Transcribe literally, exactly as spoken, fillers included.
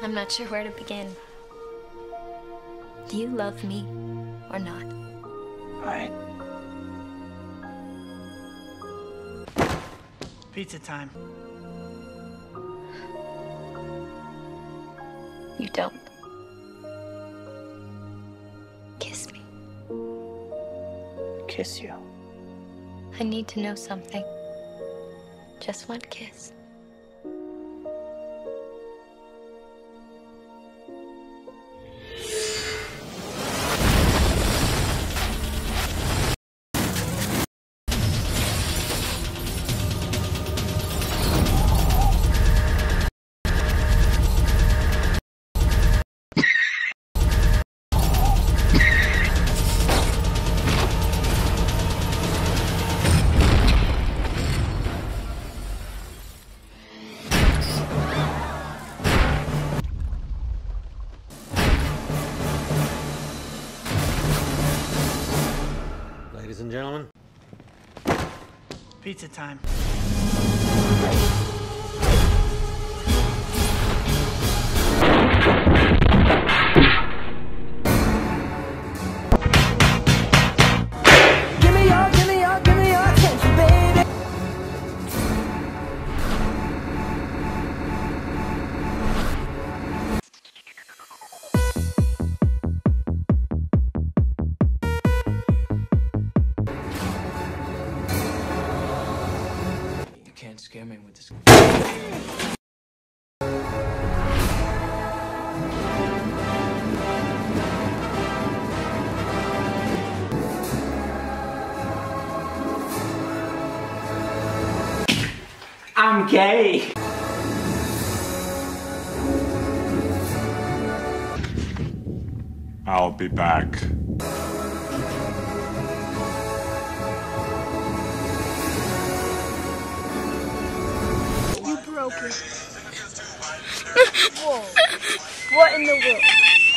I'm not sure where to begin. Do you love me or not? I... Pizza time. You don't. Kiss me. Kiss you. I need to know something. Just one kiss. Ladies and gentlemen. Pizza time. Give me your, give me your, give me your attention, baby. You can't scare me with this. I'm gay. I'll be back. You broke it. Whoa. What in the world?